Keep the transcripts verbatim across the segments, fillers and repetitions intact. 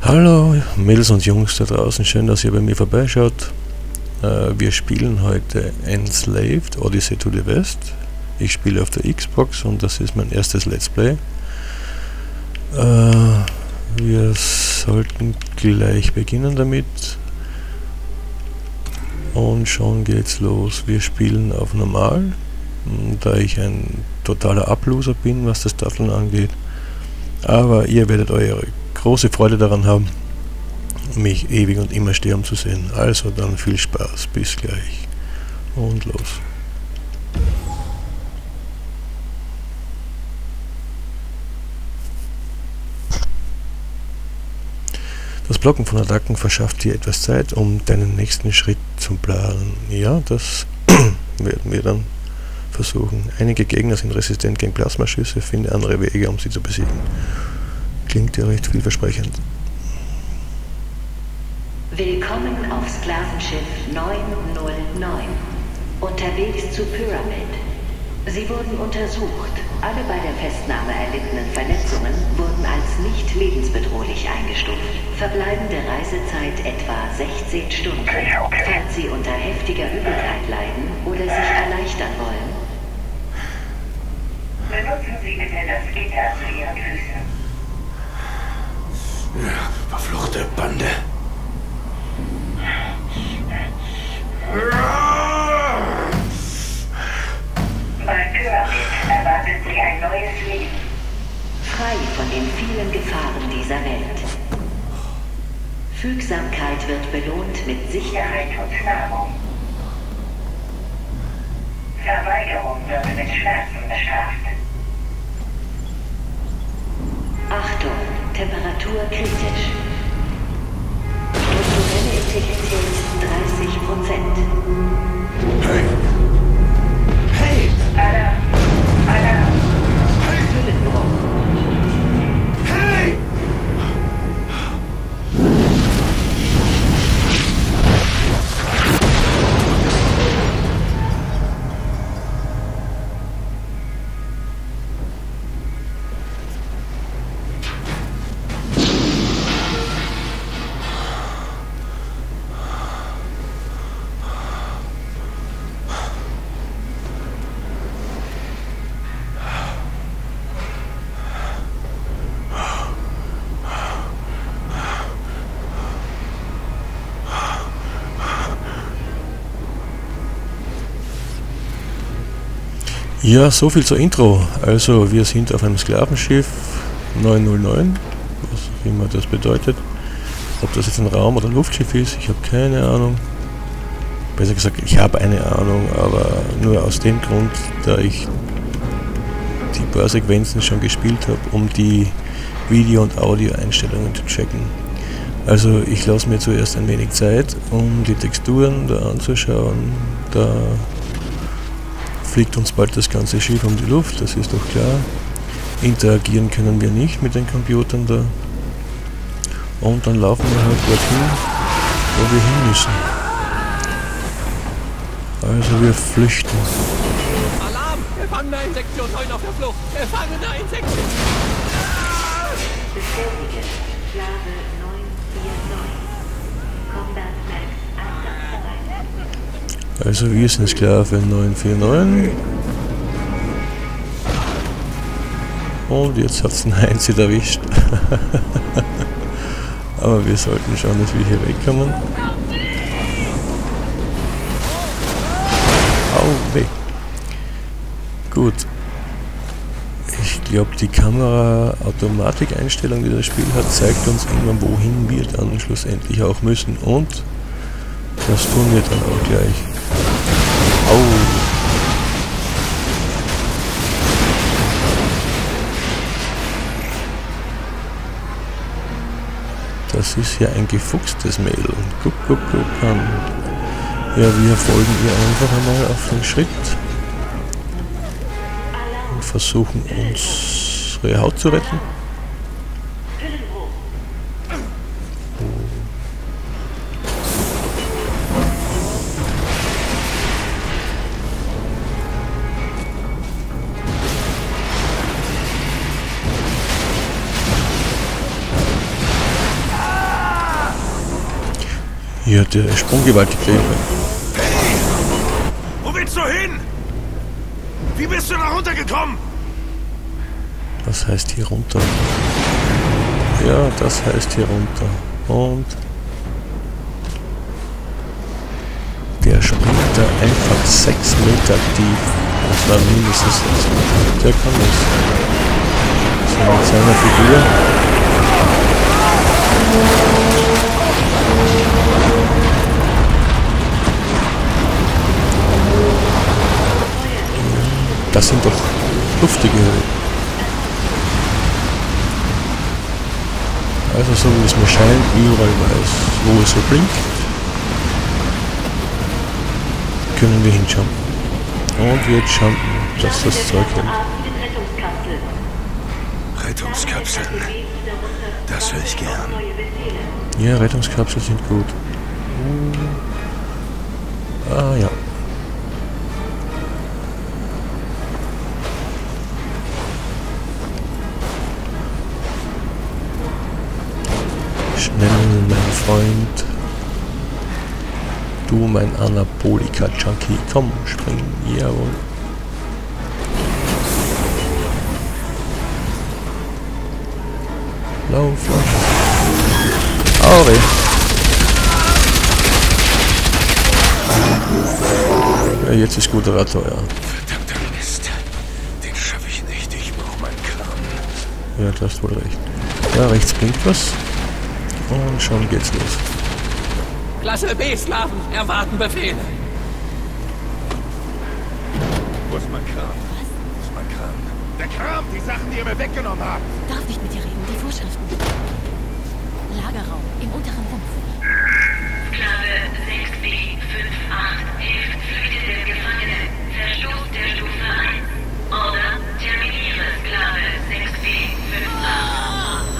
Hallo Mädels und Jungs da draußen, schön, dass ihr bei mir vorbeischaut. Äh, wir spielen heute Enslaved Odyssey to the West. Ich spiele auf der Xbox und das ist mein erstes Let's Play. Äh, wir sollten gleich beginnen damit. Und schon geht's los. Wir spielen auf Normal, da ich ein totaler Abloser bin, was das Datteln angeht. Aber ihr werdet eure große Freude daran haben, mich ewig und immer sterben zu sehen. Also dann viel Spaß, bis gleich und los. Das Blocken von Attacken verschafft dir etwas Zeit, um deinen nächsten Schritt zu planen. Ja, das werden wir dann versuchen. Einige Gegner sind resistent gegen Plasmaschüsse, finde andere Wege, um sie zu besiegen. Klingt ja recht vielversprechend. Willkommen auf Sklavenschiff neun null neun. Unterwegs zu Pyramid. Sie wurden untersucht. Alle bei der Festnahme erlittenen Verletzungen wurden als nicht lebensbedrohlich eingestuft. Verbleibende Reisezeit etwa sechzehn Stunden. Falls Sie unter heftiger Übelkeit leiden oder sich erleichtern wollen, benutzen Sie bitte das Gitter zu Ihren Füßen. Ja, verfluchte Bande. Bei Pyramid erwartet Sie ein neues Leben. Frei von den vielen Gefahren dieser Welt. Fügsamkeit wird belohnt mit Sicherheit und Nahrung. Verweigerung wird mit Schmerzen bestraft. Achtung, Temperatur kritisch. Strukturelle Integrität dreißig Prozent. Hey! Hey! Alarm! Alarm! Hey! Hüllenbruch. Hey! Ja, so viel zur Intro. Also wir sind auf einem Sklavenschiff neun null neun, was auch immer das bedeutet. Ob das jetzt ein Raum- oder Luftschiff ist, ich habe keine Ahnung. Besser gesagt, ich habe eine Ahnung, aber nur aus dem Grund, da ich die paar Sequenzen schon gespielt habe, um die Video- und Audio-Einstellungen zu checken. Also ich lasse mir zuerst ein wenig Zeit, um die Texturen da anzuschauen. Da fliegt uns bald das ganze Schiff um die Luft, das ist doch klar. Interagieren können wir nicht mit den Computern da. Und dann laufen wir halt dorthin, wo wir hin müssen. Also wir flüchten. Alarm! Gefangener Insektion heute auf der Flucht! Gefangener Insektion! Bestätige. Sklave neun vier neun. Combat Max einsatzbereit. Also wir sind Sklave neun vier neun. Und jetzt hat es ein Heinz erwischt. Aber wir sollten schauen, dass wir hier wegkommen. Au, weh. Gut. Ich glaube, die Kamera-Automatik-Einstellung, die das Spiel hat, zeigt uns irgendwann, wohin wir dann schlussendlich auch müssen. Und das tun wir dann auch gleich. Au. Das ist ja ein gefuchstes Mädel. Guck, guck, guck an. Ja, wir folgen ihr einfach einmal auf den Schritt und versuchen unsere Haut zu retten. Hier hat der Sprunggewalt gekriegt. Hey! Wo willst du hin? Wie bist du da runtergekommen? Was heißt hier runter? Ja, das heißt hier runter. Und der springt da einfach sechs Meter tief. Das war mindestens sechs Meter. Der kann das. So mit seiner Figur. Das sind doch luftige Höhlen. Also so wie es mir scheint, überall weiß, wo es so blinkt, können wir hinschauen. Und wir jetzt jumpen, dass das Zeug hält. Rettungskapseln. Das höre ich gern. Ja, Rettungskapseln sind gut. Ah ja. Schnell, mein Freund. Du, mein Anabolika-Junkie. Komm, spring. Jawohl. Lauf, lauf. Aure. Ja, jetzt ist guter Radtor, ja. Verdammter Mist. Den schaffe ich nicht. Ich brauche meinen Kram. Ja, du hast wohl recht. Ja, rechts blinkt was. Und schon geht's los. Klasse B-Slaven, erwarten Befehle. Wo ist mein Kram? Was? Wo ist mein Kram? Der Kram, die Sachen, die ihr mir weggenommen habt. Darf nicht mit dir reden, die Vorschriften. Lagerraum im unteren Rumpf. Sklave sechs B fünf acht hilft flüchtenden Gefangenen. Verstoß der Stufe eins. Order, terminiere Sklave sechs B fünf acht.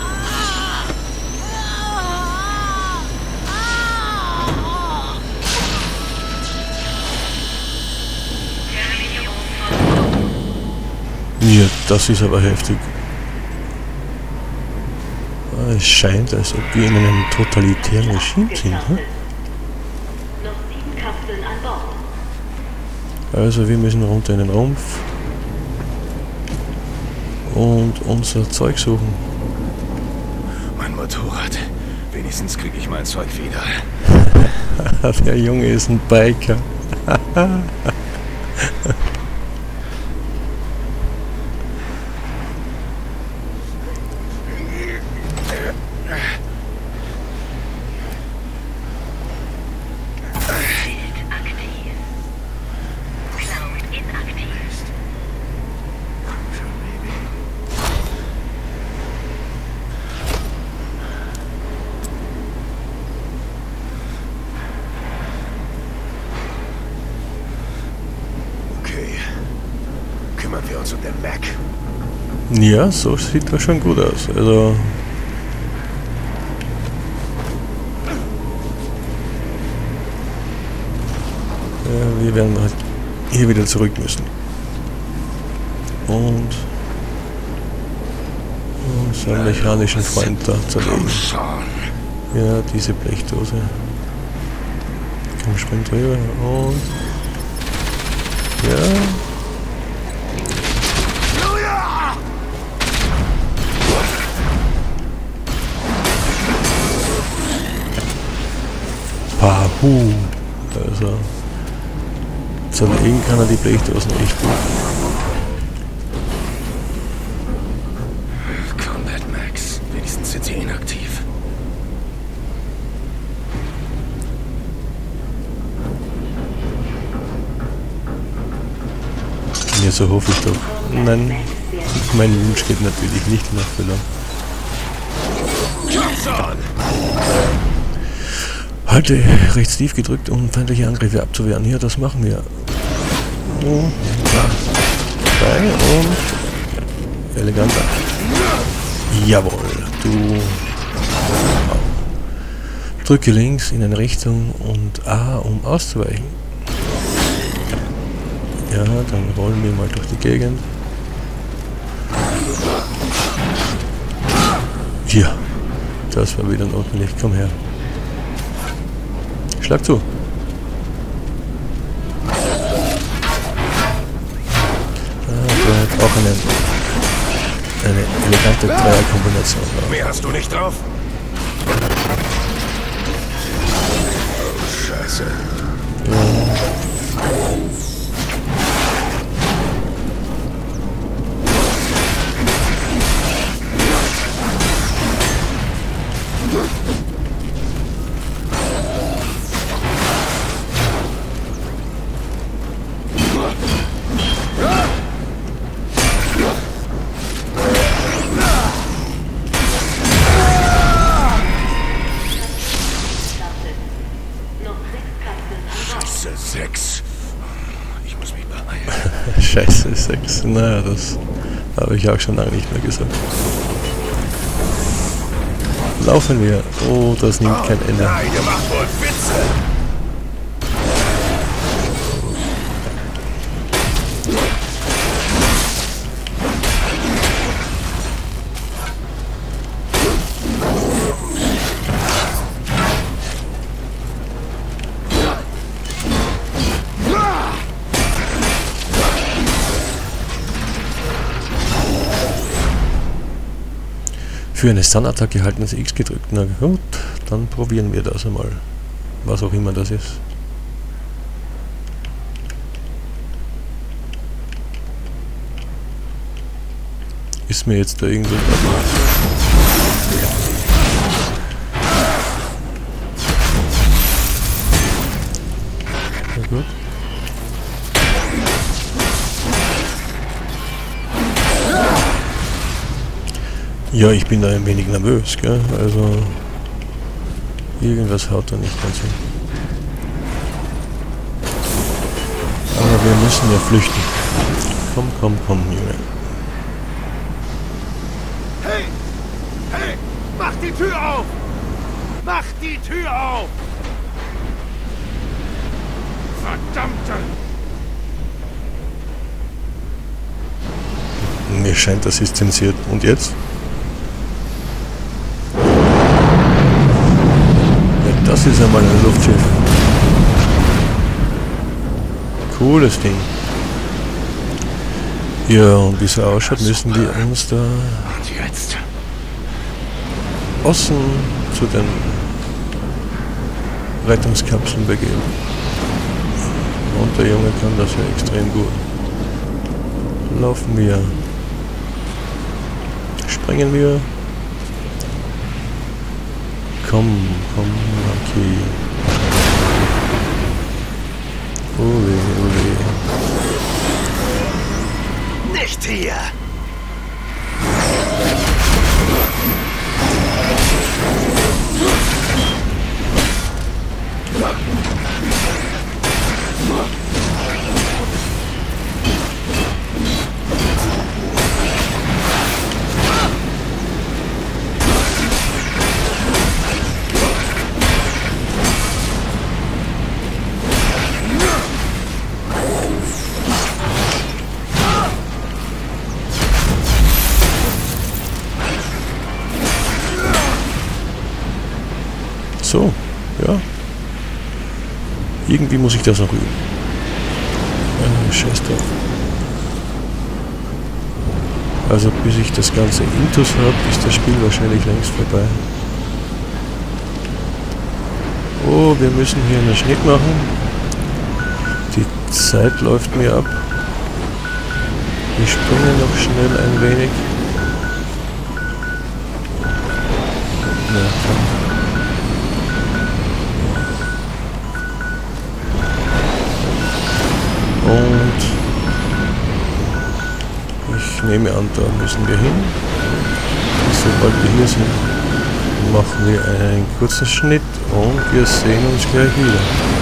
Ja, das ist aber heftig. Es scheint, als ob wir in einem totalitären Regime sind. Hm? Noch sieben Kapseln an Bord. Also wir müssen runter in den Rumpf und unser Zeug suchen. Mein Motorrad. Wenigstens kriege ich mein Zeug wieder. Der Junge ist ein Biker. Kümmern wir uns um den Mac. Ja, so sieht das schon gut aus. Also ja, wir werden halt hier wieder zurück müssen. Und unseren mechanischen Freund da zerlegen. Ja, diese Blechdose. Komm, spring drüber und ja. Pahu. Also zerlegen kann er die Blechdosen echt gut. Combat Max. Wenigstens sind sie inaktiv. Ja, so hoffe ich doch. Nein, mein Wunsch geht natürlich nicht in Erfüllung. Halte rechts tief gedrückt, um feindliche Angriffe abzuwehren. Ja, das machen wir. Oh, zwei und eleganter. Jawohl, du. Drücke links in eine Richtung und A, um auszuweichen. Ja, dann rollen wir mal durch die Gegend. Ja, das war wieder notwendig. Komm her. Schlag zu. Ah, der hat auch eine, eine elegante Dreierkombination. Mehr hast du nicht drauf? Oh, Scheiße. Ja. Sechs. Ich muss mich beeilen. Scheiße, sechs. Naja, das habe ich auch schon lange nicht mehr gesagt. Laufen wir. Oh, das nimmt kein Ende. Nein, ihr macht wohl Witze. Für eine Stun-Attacke halten das X gedrückt. Na gut, dann probieren wir das einmal. Was auch immer das ist. Ist mir jetzt da irgendwo... Na gut. Ja, ich bin da ein wenig nervös, gell? Also irgendwas haut da nicht ganz hin. Aber wir müssen ja flüchten. Komm, komm, komm, Junge. Hey! Hey! Mach die Tür auf! Mach die Tür auf! Verdammte! Mir scheint, das ist zensiert. Und jetzt? Das ist einmal ein Luftschiff. Cooles Ding. Ja, und wie es ausschaut, müssen wir uns da Und jetzt? außen zu den Rettungskapseln begeben. Und der Junge kann das ja extrem gut. Laufen wir. Springen wir. Komm, komm, okay. Uli, uli. Nicht hier! So, ja. Irgendwie muss ich das noch üben. Äh, scheiß drauf. Also bis ich das ganze Intus habe, ist das Spiel wahrscheinlich längst vorbei. Oh, wir müssen hier einen Schnitt machen. Die Zeit läuft mir ab. Wir springen noch schnell ein wenig. Na, komm. Und ich nehme an, da müssen wir hin. Sobald wir hier sind, machen wir einen kurzen Schnitt und wir sehen uns gleich wieder.